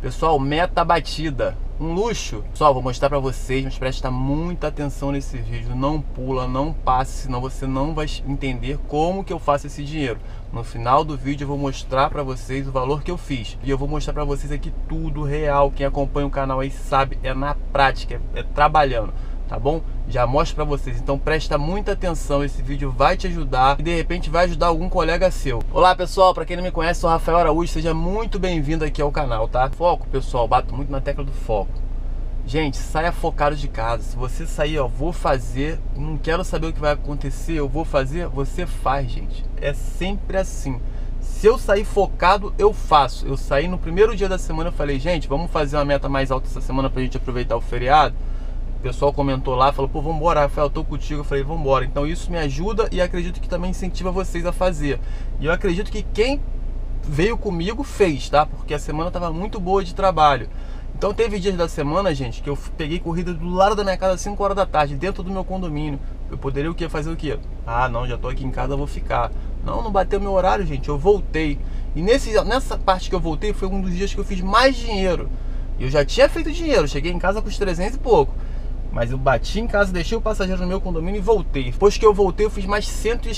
Pessoal, meta batida, um luxo. Pessoal, vou mostrar pra vocês, mas presta muita atenção nesse vídeo. Não pula, não passe, senão você não vai entender como que eu faço esse dinheiro. No final do vídeo eu vou mostrar pra vocês o valor que eu fiz. E eu vou mostrar pra vocês aqui tudo real. Quem acompanha o canal aí sabe, é na prática, é trabalhando. Tá bom? Já mostro pra vocês, então presta muita atenção, esse vídeo vai te ajudar e de repente vai ajudar algum colega seu. Olá pessoal, pra quem não me conhece, sou Rafael Araújo, seja muito bem-vindo aqui ao canal, tá? Foco, pessoal, bato muito na tecla do foco. Gente, saia focado de casa. Se você sair, ó, vou fazer, não quero saber o que vai acontecer, eu vou fazer, você faz, gente. É sempre assim. Se eu sair focado, eu faço. Eu saí no primeiro dia da semana, eu falei, gente, vamos fazer uma meta mais alta essa semana pra gente aproveitar o feriado. O pessoal comentou lá, falou, pô, vambora, Rafael, tô contigo. Eu falei, vambora. Então isso me ajuda e acredito que também incentiva vocês a fazer. E eu acredito que quem veio comigo fez, tá? Porque a semana tava muito boa de trabalho. Então teve dias da semana, gente, que eu peguei corrida do lado da minha casa às 5 horas da tarde, dentro do meu condomínio. Eu poderia o quê? Fazer o quê? Ah, não, já tô aqui em casa, vou ficar. Não bateu meu horário, gente, eu voltei. E nessa parte que eu voltei foi um dos dias que eu fiz mais dinheiro. Eu já tinha feito dinheiro, cheguei em casa com os 300 e pouco. Mas eu bati em casa, deixei o passageiro no meu condomínio e voltei. Depois que eu voltei, eu fiz mais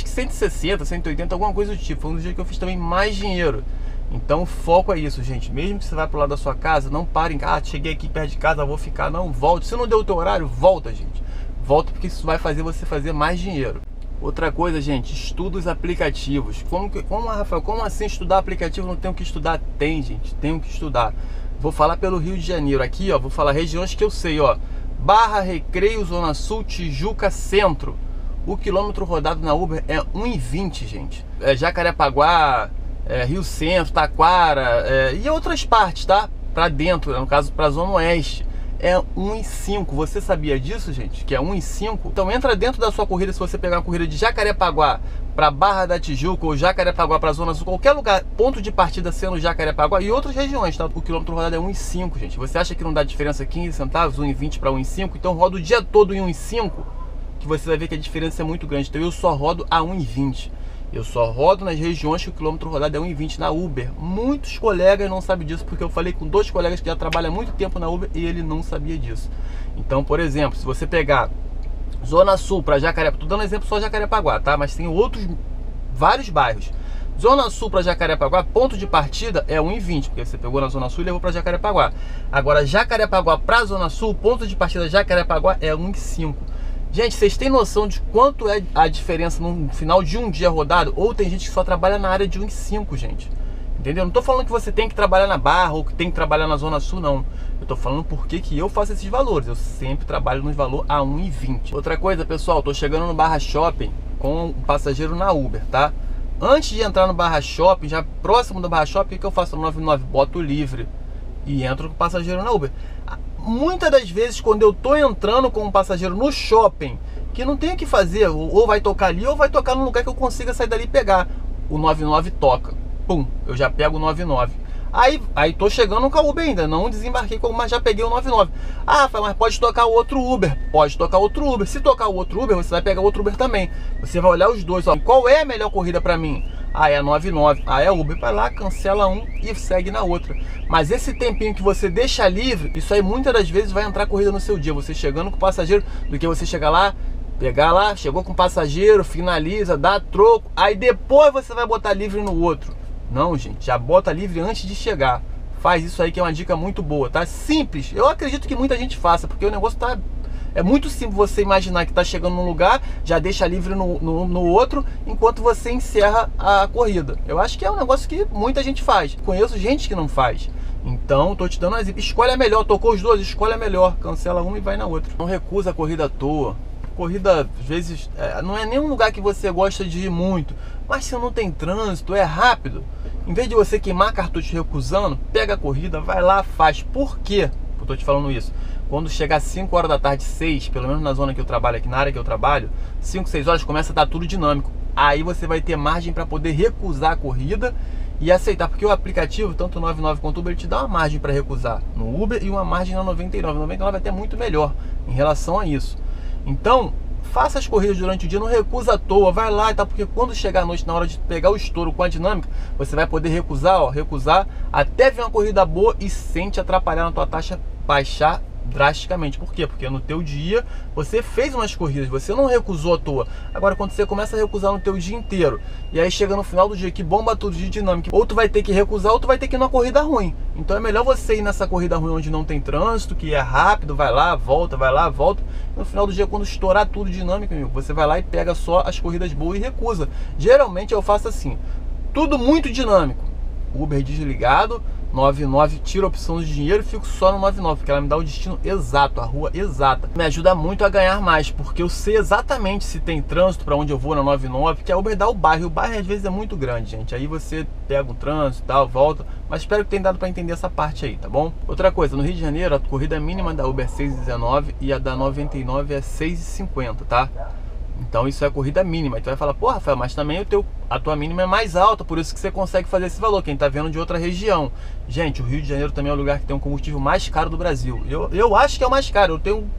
160, 180, alguma coisa do tipo. Foi um dos dias que eu fiz também mais dinheiro. Então o foco é isso, gente. Mesmo que você vá pro lado da sua casa, não pare em casa. Ah, cheguei aqui perto de casa, vou ficar. Não, volte. Se não deu o teu horário, volta, gente. Volta, porque isso vai fazer você fazer mais dinheiro. Outra coisa, gente, estuda os aplicativos. Rafael, como assim estudar aplicativo? Não tenho que estudar? Tem, gente, tenho que estudar. Vou falar pelo Rio de Janeiro. Aqui, ó, vou falar regiões que eu sei, ó. Barra, Recreio, Zona Sul, Tijuca, Centro. O quilômetro rodado na Uber é 1,20, gente. Jacarepaguá, Rio Centro, Taquara e outras partes, tá? Pra dentro, no caso pra Zona Oeste, é 1,5. Você sabia disso, gente? Que é 1,5? Então entra dentro da sua corrida, se você pegar uma corrida de Jacarepaguá para Barra da Tijuca ou Jacarepaguá para Zona Sul, qualquer lugar, ponto de partida sendo Jacarepaguá e outras regiões, tá? O quilômetro rodado é 1,5, gente. Você acha que não dá diferença 15 centavos, 1,20 para 1,5? Então roda o dia todo em 1,5, que você vai ver que a diferença é muito grande. Então eu só rodo a 1,20. Eu só rodo nas regiões que o quilômetro rodado é 1,20 na Uber. Muitos colegas não sabem disso, porque eu falei com 2 colegas que já trabalham há muito tempo na Uber e ele não sabia disso. Então, por exemplo, se você pegar Zona Sul para Jacarepaguá, tô dando exemplo só Jacarepaguá, tá? Mas tem outros, vários bairros. Zona Sul para Jacarepaguá, ponto de partida é 1,20, porque você pegou na Zona Sul e levou para Jacarepaguá. Agora, Jacarepaguá para Zona Sul, ponto de partida Jacarepaguá é 1,5. Gente, vocês têm noção de quanto é a diferença no final de um dia rodado? Ou tem gente que só trabalha na área de 1,5, gente. Entendeu? Não tô falando que você tem que trabalhar na Barra ou que tem que trabalhar na Zona Sul, não. Eu tô falando porque que eu faço esses valores. Eu sempre trabalho nos valores a 1,20. Outra coisa, pessoal, tô chegando no Barra Shopping com o passageiro na Uber, tá? Antes de entrar no Barra Shopping, já próximo do Barra Shopping, o que eu faço no 99? Boto livre e entro com o passageiro na Uber. Muitas das vezes, quando eu tô entrando com um passageiro no shopping, que não tem o que fazer, ou vai tocar ali, ou vai tocar num lugar que eu consiga sair dali e pegar, o 99 toca. Pum, eu já pego o 99. Aí tô chegando com a Uber ainda, não desembarquei, mas já peguei o 99. Ah, Rafael, mas pode tocar outro Uber. Pode tocar outro Uber. Se tocar o outro Uber, você vai pegar outro Uber também. Você vai olhar os dois, ó. Qual é a melhor corrida pra mim? Ah, é a 99. Ah, é Uber. Vai lá, cancela um e segue na outra. Mas esse tempinho que você deixa livre, isso aí muitas das vezes vai entrar corrida no seu dia. Você chegando com o passageiro, do que você chegar lá, pegar lá, chegou com o passageiro, finaliza, dá troco. Aí depois você vai botar livre no outro. Não, gente, já bota livre antes de chegar. Faz isso aí que é uma dica muito boa, tá? Simples. Eu acredito que muita gente faça, porque o negócio tá... É muito simples você imaginar que tá chegando num lugar, já deixa livre no outro, enquanto você encerra a corrida. Eu acho que é um negócio que muita gente faz. Conheço gente que não faz. Então, tô te dando um exemplo. Escolhe a melhor, tocou os dois, escolhe a melhor. Cancela uma e vai na outra. Não recusa a corrida à toa. Corrida, às vezes, não é nenhum lugar que você gosta de ir muito. Mas se não tem trânsito, é rápido. Em vez de você queimar cartucho recusando, pega a corrida, vai lá, faz. Por quê? Eu tô te falando isso. Quando chegar às 5 horas da tarde, 6, pelo menos na zona que eu trabalho aqui, na área que eu trabalho, 5, 6 horas começa a dar tudo dinâmico. Aí você vai ter margem para poder recusar a corrida e aceitar, porque o aplicativo, tanto o 99 quanto o Uber, ele te dá uma margem para recusar no Uber e uma margem na 99. 99 é até muito melhor em relação a isso. Então, faça as corridas durante o dia, não recusa à toa, vai lá e tal, porque quando chegar à noite, na hora de pegar o estouro com a dinâmica, você vai poder recusar, ó, recusar até vir uma corrida boa e sem te atrapalhar na tua taxa baixar drasticamente. Por quê? Porque no teu dia você fez umas corridas, você não recusou à toa. Agora quando você começa a recusar no teu dia inteiro, e aí chega no final do dia que bomba tudo de dinâmica, ou tu vai ter que recusar ou tu vai ter que ir numa corrida ruim. Então é melhor você ir nessa corrida ruim onde não tem trânsito, que é rápido, vai lá, volta, vai lá, volta. No final do dia, quando estourar tudo dinâmico, amigo, você vai lá e pega só as corridas boas e recusa. Geralmente eu faço assim, tudo muito dinâmico, Uber desligado, 99, tiro a opção de dinheiro e fico só no 99, porque ela me dá o destino exato, a rua exata. Me ajuda muito a ganhar mais, porque eu sei exatamente se tem trânsito para onde eu vou na 99, porque a Uber dá o bairro, e o bairro às vezes é muito grande, gente. Aí você pega um trânsito e tal, volta, mas espero que tenha dado para entender essa parte aí, tá bom? Outra coisa, no Rio de Janeiro, a corrida mínima da Uber é 6,19 e a da 99 é 6,50, tá? Então isso é a corrida mínima. E tu vai falar, pô, Rafael, mas também a tua mínima é mais alta, por isso que você consegue fazer esse valor, quem tá vendo de outra região. Gente, o Rio de Janeiro também é o lugar que tem um combustível mais caro do Brasil. Eu acho que é o mais caro, eu tenho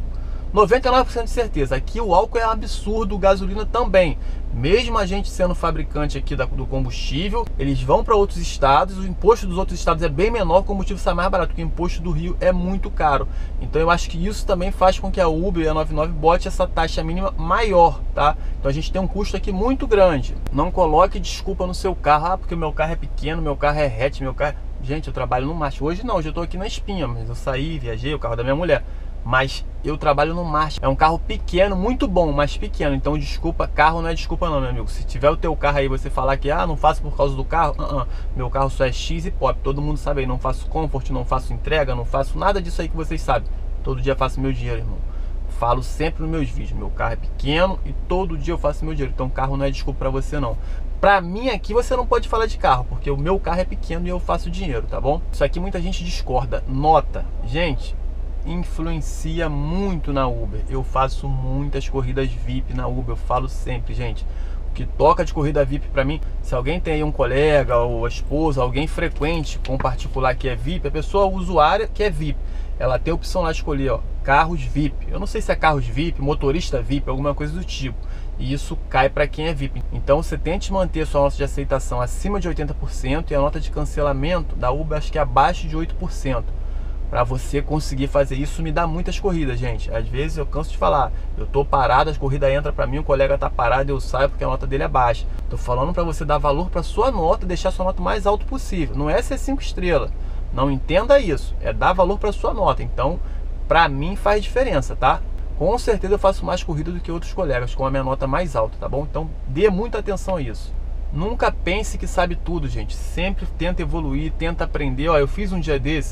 99% de certeza. Aqui o álcool é absurdo, gasolina também. Mesmo a gente sendo fabricante aqui do combustível, eles vão para outros estados, o imposto dos outros estados é bem menor, o combustível sai mais barato, porque o imposto do Rio é muito caro. Então eu acho que isso também faz com que a Uber e a 99 bote essa taxa mínima maior, tá? Então a gente tem um custo aqui muito grande. Não coloque desculpa no seu carro, porque o meu carro é pequeno, meu carro é hatch, meu carro... Gente, eu trabalho no Marcha. Hoje não, hoje eu tô aqui na Espinha, mas eu saí, viajei, o carro da minha mulher. Mas eu trabalho no Marcha. É um carro pequeno, muito bom, mas pequeno. Então desculpa, carro não é desculpa não, meu amigo. Se tiver o teu carro aí, você falar que não faço por causa do carro, meu carro só é X e pop. Todo mundo sabe aí, não faço comfort, não faço entrega, não faço nada disso aí que vocês sabem. Todo dia faço meu dinheiro, irmão. Falo sempre nos meus vídeos, meu carro é pequeno e todo dia eu faço meu dinheiro. Então carro não é desculpa pra você não. Pra mim aqui você não pode falar de carro, porque o meu carro é pequeno e eu faço dinheiro, tá bom? Isso aqui muita gente discorda. Nota, gente, influencia muito na Uber. Eu faço muitas corridas VIP na Uber, eu falo sempre, gente. O que toca de corrida VIP pra mim, se alguém tem aí um colega ou a esposa, alguém frequente com particular que é VIP, a pessoa usuária que é VIP, ela tem a opção lá de escolher, ó, carros VIP. Eu não sei se é carros VIP, motorista VIP, alguma coisa do tipo. E isso cai para quem é VIP. Então você tente manter a sua nota de aceitação acima de 80% e a nota de cancelamento da Uber acho que é abaixo de 8%. Para você conseguir fazer isso, me dá muitas corridas, gente. Às vezes eu canso de falar, eu tô parado, as corridas entram para mim, o colega tá parado, eu saio porque a nota dele é baixa. Tô falando para você dar valor para sua nota, deixar sua nota mais alto possível. Não é ser 5 estrelas. Não entenda isso. É dar valor para sua nota. Então, para mim faz diferença, tá? Com certeza eu faço mais corrida do que outros colegas com a minha nota mais alta, tá bom? Então dê muita atenção a isso. Nunca pense que sabe tudo, gente. Sempre tenta evoluir, tenta aprender. Ó, eu fiz um dia desse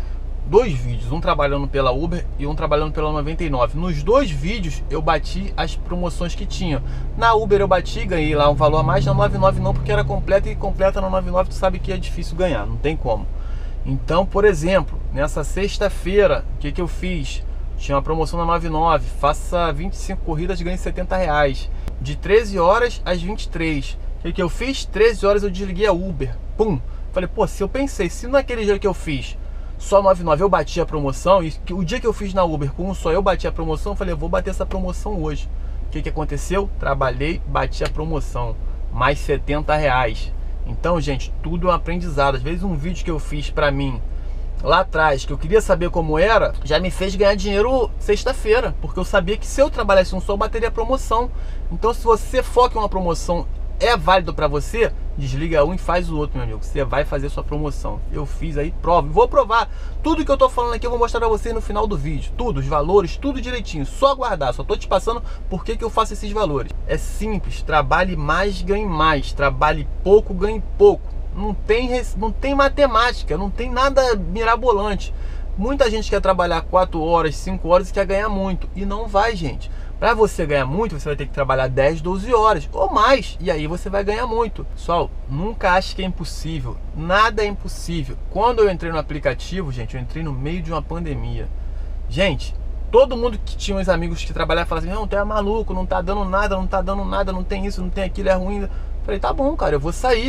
2 vídeos, um trabalhando pela Uber e um trabalhando pela 99. Nos 2 vídeos eu bati as promoções que tinha. Na Uber eu bati, ganhei lá um valor a mais, na 99 não, porque era completa, e completa na 99 tu sabe que é difícil ganhar, não tem como. Então, por exemplo, nessa sexta-feira, o que eu fiz? Tinha uma promoção na 99, faça 25 corridas, ganhe R$70. De 13 horas às 23. O que eu fiz? 13 horas eu desliguei a Uber. Pum! Falei, pô, se eu pensei, se naquele dia que eu fiz só 99 eu bati a promoção, e o dia que eu fiz na Uber com só eu bati a promoção, eu falei, eu vou bater essa promoção hoje. O que aconteceu? Trabalhei, bati a promoção. Mais R$70. Então, gente, tudo é um aprendizado. Às vezes um vídeo que eu fiz pra mim lá atrás, que eu queria saber como era, já me fez ganhar dinheiro sexta-feira, porque eu sabia que se eu trabalhasse um só, eu bateria a promoção. Então se você foca em uma promoção, é válido para você, desliga um e faz o outro, meu amigo. Você vai fazer sua promoção. Eu fiz aí, prova. Vou provar. Tudo que eu tô falando aqui eu vou mostrar pra vocês no final do vídeo. Tudo, os valores, tudo direitinho. Só aguardar. Só tô te passando por que eu faço esses valores. É simples. Trabalhe mais, ganhe mais. Trabalhe pouco, ganhe pouco. Não tem matemática, não tem nada mirabolante. Muita gente quer trabalhar 4 horas, 5 horas e quer ganhar muito. E não vai, gente. Para você ganhar muito, você vai ter que trabalhar 10, 12 horas ou mais. E aí você vai ganhar muito. Pessoal, nunca ache que é impossível. Nada é impossível. Quando eu entrei no aplicativo, gente, eu entrei no meio de uma pandemia. Gente, todo mundo que tinha uns amigos que trabalhavam falava assim, não, tu é maluco, não tá dando nada, não tá dando nada, não tem isso, não tem aquilo, é ruim. Falei, tá bom, cara, eu vou sair,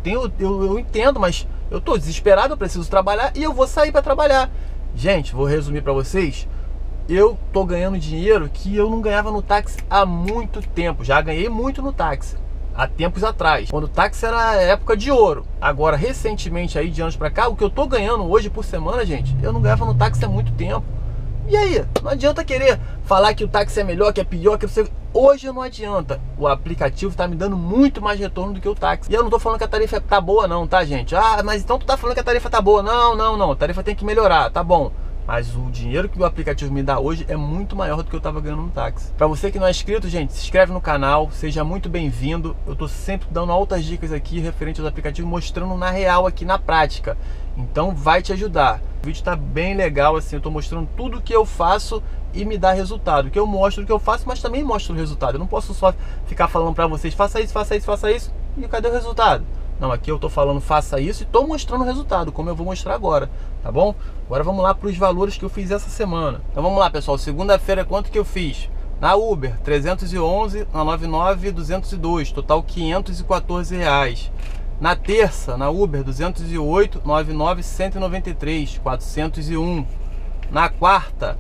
eu entendo, mas eu tô desesperado, eu preciso trabalhar e eu vou sair para trabalhar. Gente, vou resumir para vocês. eu tô ganhando dinheiro que eu não ganhava no táxi há muito tempo. Já ganhei muito no táxi, há tempos atrás, quando o táxi era época de ouro. Agora, recentemente, aí de anos pra cá, o que eu tô ganhando hoje por semana, gente, eu não ganhava no táxi há muito tempo. E aí? Não adianta querer falar que o táxi é melhor, que é pior, que você... Hoje não adianta. O aplicativo tá me dando muito mais retorno do que o táxi. E eu não tô falando que a tarifa tá boa não, tá, gente? Ah, mas então tu tá falando que a tarifa tá boa. Não. A tarifa tem que melhorar, tá bom. Mas o dinheiro que o aplicativo me dá hoje é muito maior do que eu tava ganhando no táxi. Pra você que não é inscrito, gente, se inscreve no canal, seja muito bem-vindo. Eu tô sempre dando altas dicas aqui referente aos aplicativos, mostrando na real aqui na prática. Então vai te ajudar. O vídeo tá bem legal, assim, eu tô mostrando tudo que eu faço e me dá resultado. Que eu mostro o que eu faço, mas também mostro o resultado. Eu não posso só ficar falando pra vocês, faça isso, e cadê o resultado? Não, aqui eu tô falando faça isso e tô mostrando o resultado, como eu vou mostrar agora, tá bom? Agora vamos lá para os valores que eu fiz essa semana. Então vamos lá, pessoal, segunda-feira quanto que eu fiz? Na Uber, 311, na 99, 202, total 514 reais. Na terça, na Uber, 208, 99, 193, 401. Na quarta,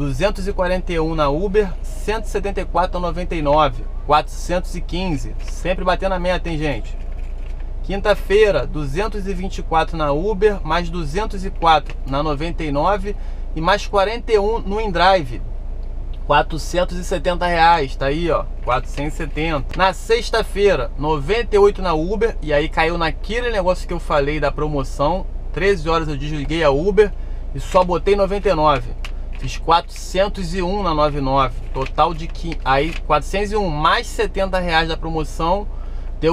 241 na Uber, 174,99, 415. Sempre batendo a meta, hein, gente? Quinta-feira, 224 na Uber, mais 204 na 99 e mais 41 no InDrive. 470 reais, tá aí, ó, 470. Na sexta-feira, 98 na Uber, e aí caiu naquele negócio que eu falei da promoção. 13 horas eu desliguei a Uber e só botei 99. Fiz 401 na 99, total de aí 401 mais 70 reais da promoção. Deu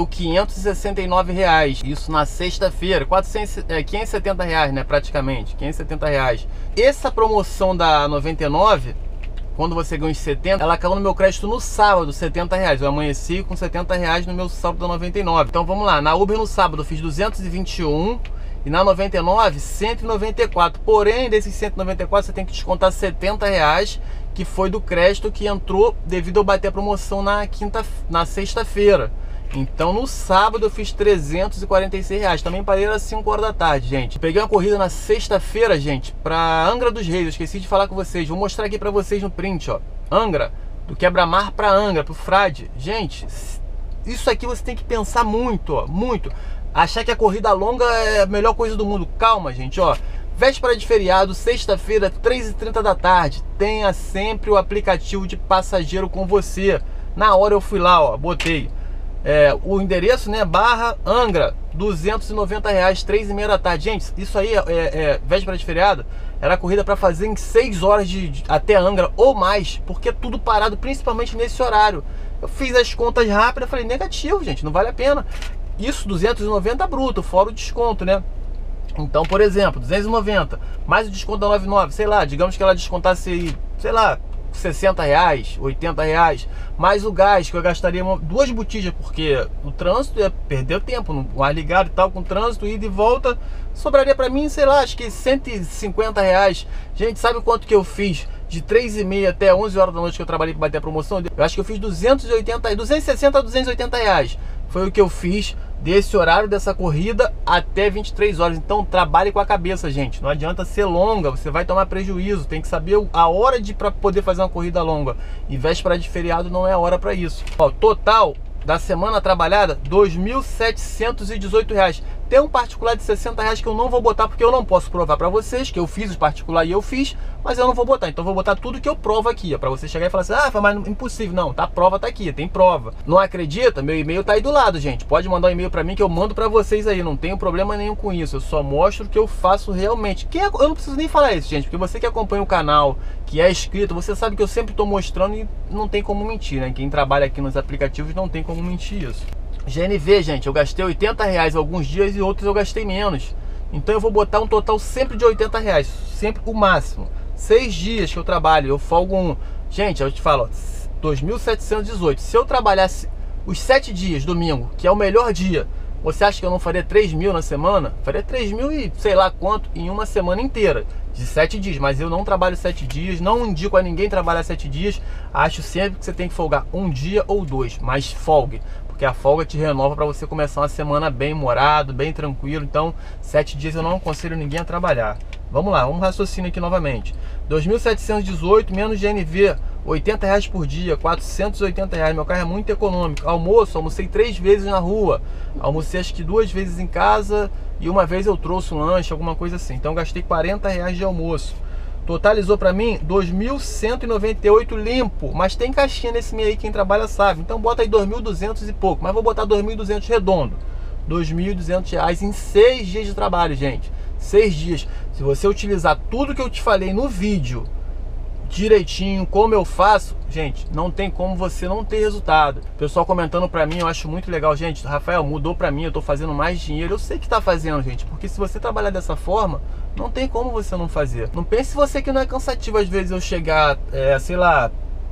569 reais, isso na sexta-feira, 570 reais, né, praticamente, 570 reais. Essa promoção da 99, quando você ganha os 70, ela caiu no meu crédito no sábado, 70 reais. Eu amanheci com 70 reais no meu saldo da 99. Então vamos lá, na Uber no sábado eu fiz 221 e na 99, 194. Porém, desses 194 você tem que descontar 70 reais, que foi do crédito que entrou devido a eu bater a promoção na sexta-feira. Então no sábado eu fiz 346 reais. Também parei às 5 horas da tarde, gente. Peguei uma corrida na sexta-feira, gente, pra Angra dos Reis. Eu esqueci de falar com vocês. Vou mostrar aqui pra vocês no print, ó. Angra, do Quebra-Mar pra Angra, pro Frade. Gente, isso aqui você tem que pensar muito, ó. Muito. Achar que a corrida longa é a melhor coisa do mundo. Calma, gente, ó. Véspera de feriado, sexta-feira, 3h30 da tarde. Tenha sempre o aplicativo de passageiro com você. Na hora eu fui lá, ó, botei. O endereço, né, barra Angra, 290 reais, 3h30 da tarde. Gente, isso aí véspera de feriado, era corrida para fazer em 6 horas até Angra ou mais, porque é tudo parado, principalmente nesse horário. Eu fiz as contas rápidas, falei, negativo, gente, não vale a pena. Isso 290 bruto, fora o desconto, né? Então, por exemplo, 290, mais o desconto da 99, sei lá, digamos que ela descontasse, sei lá, 60 reais, 80 reais, mais o gás que eu gastaria 2 botijas, porque o trânsito ia perder tempo, no ar ligado e tal, com trânsito, ida e volta, sobraria pra mim, sei lá, acho que 150 reais. Gente, sabe quanto que eu fiz de 3h30 até 11 horas da noite que eu trabalhei para bater a promoção? Eu acho que eu fiz 260 a 280 reais. Foi o que eu fiz desse horário dessa corrida até 23 horas. Então trabalhe com a cabeça, gente. Não adianta ser longa, você vai tomar prejuízo. Tem que saber a hora para poder fazer uma corrida longa. E véspera de feriado não é a hora para isso. Ó, total da semana trabalhada, R$ 2.718. Tem um particular de 60 reais que eu não vou botar, porque eu não posso provar para vocês que eu fiz o particular e eu fiz, mas eu não vou botar. Então eu vou botar tudo que eu provo aqui, ó, para você chegar e falar assim, ah, mas impossível. Não, tá, a prova tá aqui, tem prova. Não acredita? Meu e-mail tá aí do lado, gente. Pode mandar um e-mail para mim que eu mando para vocês aí, não tenho problema nenhum com isso. Eu só mostro o que eu faço realmente. Eu não preciso nem falar isso, gente, porque você que acompanha o canal, que é inscrito, você sabe que eu sempre tô mostrando e não tem como mentir, né? Quem trabalha aqui nos aplicativos não tem como mentir isso. GNV, gente, eu gastei 80 reais alguns dias e outros eu gastei menos. Então eu vou botar um total sempre de 80 reais, sempre o máximo. 6 dias que eu trabalho, eu folgo um. Gente, eu te falo, 2.718. Se eu trabalhasse os 7 dias, domingo, que é o melhor dia, você acha que eu não faria 3.000 na semana? Faria 3.000 e sei lá quanto em uma semana inteira, de 7 dias. Mas eu não trabalho 7 dias, não indico a ninguém trabalhar 7 dias. Acho sempre que você tem que folgar um dia ou 2, mas folgue. Porque a folga te renova para você começar uma semana bem humorado, bem tranquilo. Então 7 dias eu não aconselho ninguém a trabalhar. Vamos lá, vamos raciocinar aqui novamente. 2.718 menos GNV, R$80 por dia, R$480. Meu carro é muito econômico. Almoço, almocei 3 vezes na rua. Almocei acho que 2 vezes em casa e uma vez eu trouxe um lanche, alguma coisa assim. Então gastei R$40 de almoço. Totalizou para mim 2.198 limpo. Mas tem caixinha nesse meio aí, quem trabalha sabe. Então bota aí 2.200 e pouco. Mas vou botar 2.200 redondo. R$2.200 em 6 dias de trabalho, gente. 6 dias. Se você utilizar tudo que eu te falei no vídeo direitinho, como eu faço, gente, não tem como você não ter resultado. Pessoal comentando pra mim, eu acho muito legal. Gente, Rafael, mudou pra mim, eu tô fazendo mais dinheiro. Eu sei que tá fazendo, gente, porque se você trabalhar dessa forma, não tem como você não fazer. Não pense você que não é cansativo às vezes eu chegar, sei lá,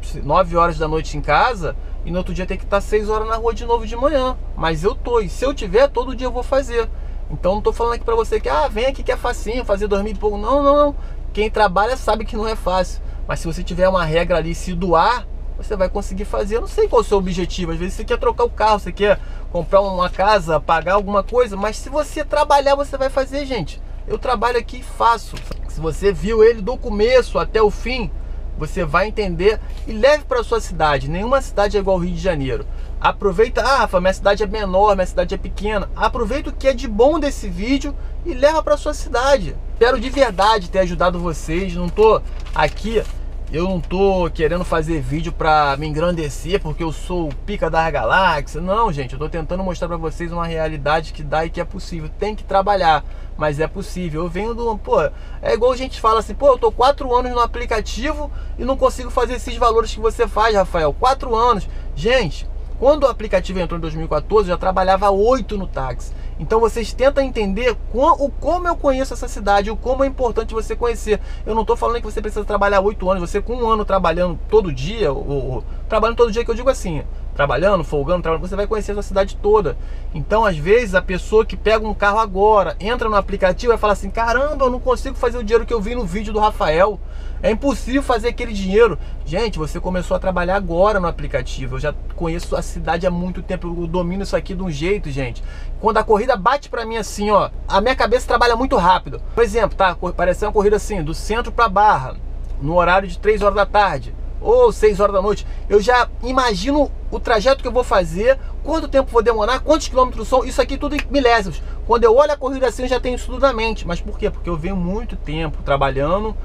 9 horas da noite em casa e no outro dia ter que estar 6 horas na rua de novo de manhã. Mas eu tô, e se eu tiver, todo dia eu vou fazer. Então não tô falando aqui pra você que, vem aqui que é facinho, fazer 2.000 e pouco. Não, não, não. Quem trabalha sabe que não é fácil. Mas se você tiver uma regra ali, se doar, você vai conseguir fazer. Eu não sei qual é o seu objetivo. Às vezes você quer trocar o carro, você quer comprar uma casa, pagar alguma coisa. Mas se você trabalhar, você vai fazer, gente. Eu trabalho aqui e faço. Se você viu ele do começo até o fim, você vai entender e leve para sua cidade. Nenhuma cidade é igual ao Rio de Janeiro. Aproveita, Rafa, minha cidade é menor, minha cidade é pequena. Aproveita o que é de bom desse vídeo e leva para sua cidade. Espero de verdade ter ajudado vocês. Não tô aqui, eu não tô querendo fazer vídeo para me engrandecer porque eu sou o pica da galáxia. Não, gente, eu tô tentando mostrar para vocês uma realidade que dá e que é possível. Tem que trabalhar, mas é possível. Eu venho do... é igual a gente fala assim, eu tô 4 anos no aplicativo e não consigo fazer esses valores que você faz, Rafael. 4 anos. Gente, quando o aplicativo entrou em 2014, eu já trabalhava 8 no táxi. Então vocês tentam entender como eu conheço essa cidade, o como é importante você conhecer. Eu não estou falando que você precisa trabalhar 8 anos. Você com 1 ano trabalhando todo dia, trabalhando todo dia, que eu digo assim, trabalhando, folgando, você vai conhecer a sua cidade toda. Então às vezes a pessoa que pega um carro agora, entra no aplicativo e fala assim, caramba, eu não consigo fazer o dinheiro que eu vi no vídeo do Rafael. É impossível fazer aquele dinheiro. Gente, você começou a trabalhar agora no aplicativo. Eu já conheço a cidade há muito tempo. Eu domino isso aqui de um jeito, gente. Quando a corrida bate pra mim assim, ó, a minha cabeça trabalha muito rápido. Por exemplo, tá? Pareceu uma corrida assim, do centro pra Barra, no horário de 3 horas da tarde ou 6 horas da noite. Eu já imagino o trajeto que eu vou fazer, quanto tempo vou demorar, quantos quilômetros são, isso aqui tudo em milésimos. Quando eu olho a corrida assim, eu já tenho isso tudo na mente. Mas por quê? Porque eu venho muito tempo trabalhando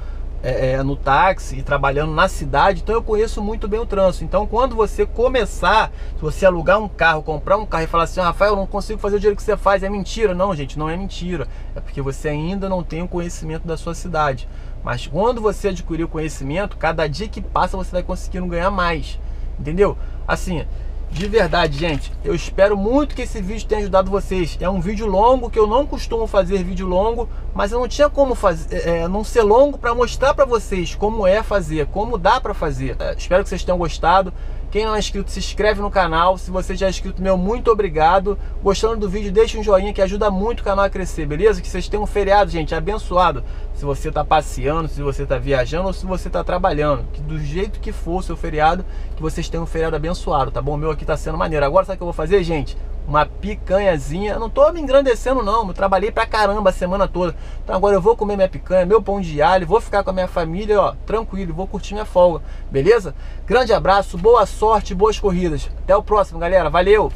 no táxi e trabalhando na cidade, então eu conheço muito bem o trânsito. Então quando você começar, se você alugar um carro, comprar um carro e falar assim, Rafael, eu não consigo fazer o dinheiro que você faz, é mentira. Não, gente, não é mentira, é porque você ainda não tem o conhecimento da sua cidade. Mas quando você adquirir o conhecimento, cada dia que passa você vai conseguindo ganhar mais, entendeu? Assim, de verdade, gente, eu espero muito que esse vídeo tenha ajudado vocês. É um vídeo longo, que eu não costumo fazer vídeo longo, mas eu não tinha como fazer, não ser longo, para mostrar para vocês como é fazer, como dá para fazer. Espero que vocês tenham gostado. Quem não é inscrito, se inscreve no canal. Se você já é inscrito, meu muito obrigado. Gostando do vídeo, deixa um joinha que ajuda muito o canal a crescer, beleza? Que vocês tenham um feriado, gente, abençoado. Se você tá passeando, se você tá viajando ou se você tá trabalhando, que do jeito que for o seu feriado, que vocês tenham um feriado abençoado, tá bom? O meu aqui tá sendo maneiro. Agora sabe o que eu vou fazer, gente? Uma picanhazinha. Eu não tô me engrandecendo não, eu trabalhei pra caramba a semana toda. Então agora eu vou comer minha picanha, meu pão de alho, vou ficar com a minha família, ó, tranquilo, vou curtir minha folga, beleza? Grande abraço, boa sorte, boas corridas. Até o próximo, galera, valeu!